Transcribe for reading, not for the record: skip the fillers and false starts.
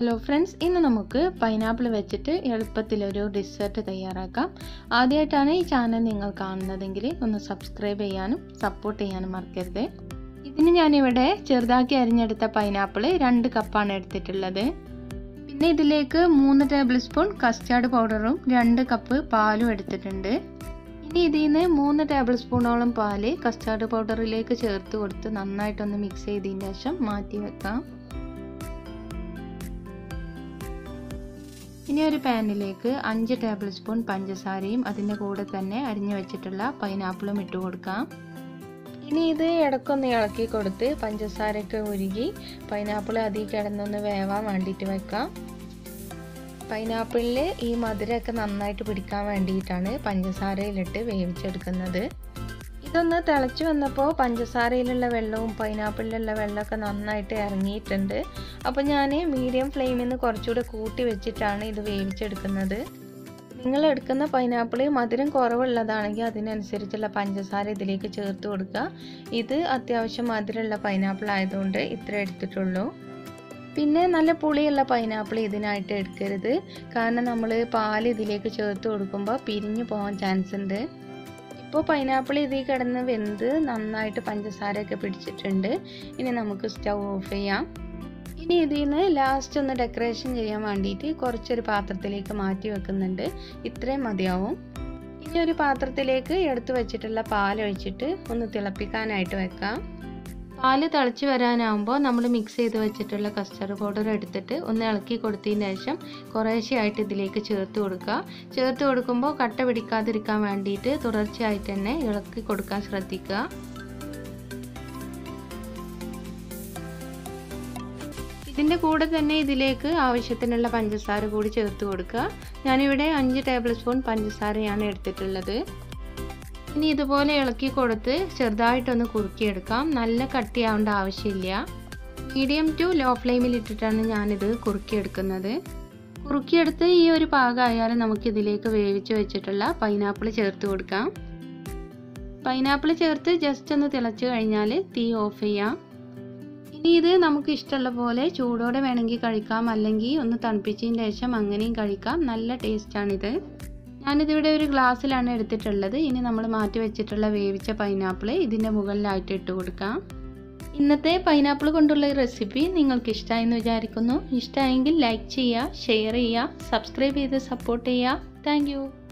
Hello friends, ഇന്ന് നമുക്ക് pineapple വെച്ചിട്ട് എളുപ്പത്തിലൊരു ഡെസേർട്ട് തയ്യാറാക്കാം. ആദ്യമായിട്ടാണ് ഈ ചാനൽ നിങ്ങൾ കാണുന്നതെങ്കിൽ ഒന്ന് സബ്സ്ക്രൈബ് ചെയ്യാനും സപ്പോർട്ട് ചെയ്യാനും മറക്കരുത്. ഇതിന് ഞാനിവിടെ ചെറുതാക്കി അരിഞ്ഞെടുത്ത പൈനാപ്പിൾ 2 കപ്പാണ് എടുത്തിട്ടുള്ളത്. പിന്നെ ഇതിലേക്ക് 3 ടേബിൾ സ്പൂൺ കസ്റ്റാർഡ് പൗഡറും 2 കപ്പ് പാലും എടുത്തിട്ടുണ്ട്. ഇനി ഇതിൽ നിന്ന് 3 ടേബിൾ സ്പൂണോളം പാല് കസ്റ്റാർഡ് പൗഡറിലേക്ക് ചേർത്ത് കൊടുത്ത് നന്നായിട്ടൊന്ന് മിക്സ് ചെയ്തതിന് ശേഷം മാറ്റി വെക്കാം. ഇനി ഒരു പാനിലേക്ക് 5 ടേബിൾ സ്പൂൺ പഞ്ചസാരയും അതിൻ്റെ കൂടെ തന്നെ അരിഞ്ഞു വെച്ചിട്ടുള്ള പൈനാപ്പിളും ഇട്ട് കൊടുക്കാം. ഇനി ഇത് ഇടയ്ക്കൊന്ന് ഇളക്കി കൊടുത്ത് പഞ്ചസാരയൊക്കെ ഉരുകി പൈനാപ്പിൾ അതിൽ കിടന്നൊന്ന് വേവാൻ വേണ്ടിയിട്ട് വെക്കാം. പൈനാപ്പിളിൽ ഈ മധുരമൊക്കെ നന്നായിട്ട് പിടിക്കാൻ വേണ്ടിയിട്ടാണ് പഞ്ചസാരയിലിട്ട് വേവിച്ചെടുക്കുന്നത്. ഇതൊന്ന് തിളച്ച് വന്നപ്പോൾ പഞ്ചസാരയിലുള്ള വെള്ളവും പൈനാപ്പിളിലുള്ള വെള്ളമൊക്കെ നന്നായിട്ട് ഇറങ്ങിയിട്ടുണ്ട്. അപ്പോൾ ഞാൻ മീഡിയം ഫ്ലെയിമിൽ നിന്ന് കുറച്ചുകൂടെ കൂട്ടി വെച്ചിട്ടാണ് ഇത് വേവിച്ചെടുക്കുന്നത്. നിങ്ങൾ എടുക്കുന്ന പൈനാപ്പിൾ മധുരം കുറവുള്ളതാണെങ്കിൽ അതിനനുസരിച്ചുള്ള പഞ്ചസാര ഇതിലേക്ക് ചേർത്ത് കൊടുക്കുക. ഇത് അത്യാവശ്യം മധുരമുള്ള പൈനാപ്പിൾ ആയതുകൊണ്ട് ഇത്ര എടുത്തിട്ടുള്ളൂ. പിന്നെ നല്ല പുളിയുള്ള പൈനാപ്പിൾ ഇതിനായിട്ട് എടുക്കരുത്, കാരണം നമ്മൾ പാൽ ഇതിലേക്ക് ചേർത്ത് കൊടുക്കുമ്പോൾ പിരിഞ്ഞു പോകാൻ ചാൻസ് ഉണ്ട്. ഇപ്പോൾ പൈനാപ്പിൾ ഇതിൽ കിടന്ന് വെന്ത് നന്നായിട്ട് പഞ്ചസാരയൊക്കെ പിടിച്ചിട്ടുണ്ട്. ഇനി നമുക്ക് സ്റ്റൗ ഓഫ് ചെയ്യാം. ഇനി ഇതിൽ നിന്ന് ലാസ്റ്റ് ഒന്ന് ഡെക്കറേഷൻ ചെയ്യാൻ വേണ്ടിയിട്ട് കുറച്ചൊരു പാത്രത്തിലേക്ക് മാറ്റി വെക്കുന്നുണ്ട്. ഇത്രയും മതിയാവും. ഇനി ഒരു പാത്രത്തിലേക്ക് എടുത്തു വെച്ചിട്ടുള്ള പാൽ ഒഴിച്ചിട്ട് ഒന്ന് തിളപ്പിക്കാനായിട്ട് വെക്കാം. പാല് തിളച്ച് വരാനാകുമ്പോൾ നമ്മൾ മിക്സ് ചെയ്ത് വെച്ചിട്ടുള്ള കസ്റ്റർഡ് പൗഡർ എടുത്തിട്ട് ഒന്ന് ഇളക്കി കൊടുത്തതിന് ശേഷം കുറേശ്ശെയായിട്ട് ഇതിലേക്ക് ചേർത്ത് കൊടുക്കുക. ചേർത്ത് കൊടുക്കുമ്പോൾ കട്ട പിടിക്കാതിരിക്കാൻ വേണ്ടിയിട്ട് തുടർച്ചയായിട്ട് തന്നെ ഇളക്കി കൊടുക്കാൻ ശ്രദ്ധിക്കുക. ഇതിൻ്റെ കൂടെ തന്നെ ഇതിലേക്ക് ആവശ്യത്തിനുള്ള പഞ്ചസാര കൂടി ചേർത്ത് കൊടുക്കുക. ഞാനിവിടെ 5 ടേബിൾ സ്പൂൺ പഞ്ചസാരയാണ് എടുത്തിട്ടുള്ളത്. ഇനി ഇതുപോലെ ഇളക്കി കൊടുത്ത് ചെറുതായിട്ടൊന്ന് കുറുക്കിയെടുക്കാം. നല്ല കട്ടിയാവേണ്ട ആവശ്യമില്ല. മീഡിയം ടു ലോ ഫ്ലെയിമിൽ ഇട്ടിട്ടാണ് ഞാനിത് കുറുക്കിയെടുക്കുന്നത്. കുറുക്കിയെടുത്ത് ഈ ഒരു പാകമായാലും നമുക്കിതിലേക്ക് വേവിച്ച് വെച്ചിട്ടുള്ള പൈനാപ്പിൾ ചേർത്ത് കൊടുക്കാം. പൈനാപ്പിൾ ചേർത്ത് ജസ്റ്റ് ഒന്ന് തിളച്ച് കഴിഞ്ഞാൽ തീ ഓഫ് ചെയ്യാം. ഇനി ഇത് നമുക്ക് ഇഷ്ടമുള്ള പോലെ ചൂടോടെ വേണമെങ്കിൽ കഴിക്കാം, അല്ലെങ്കിൽ ഒന്ന് തണുപ്പിച്ചതിന് ശേഷം അങ്ങനെയും കഴിക്കാം. നല്ല ടേസ്റ്റാണിത്. ഞാനിതിവിടെ ഒരു ഗ്ലാസ്സിലാണ് എടുത്തിട്ടുള്ളത്. ഇനി നമ്മൾ മാറ്റി വെച്ചിട്ടുള്ള വേവിച്ച പൈനാപ്പിൾ ഇതിൻ്റെ മുകളിലായിട്ട് ഇട്ട് കൊടുക്കാം. ഇന്നത്തെ പൈനാപ്പിൾ കൊണ്ടുള്ള റെസിപ്പി നിങ്ങൾക്ക് ഇഷ്ടമായെന്ന് വിചാരിക്കുന്നു. ഇഷ്ടമായെങ്കിൽ ലൈക്ക് ചെയ്യുക, ഷെയർ ചെയ്യുക, സബ്സ്ക്രൈബ് ചെയ്ത് സപ്പോർട്ട് ചെയ്യുക. താങ്ക്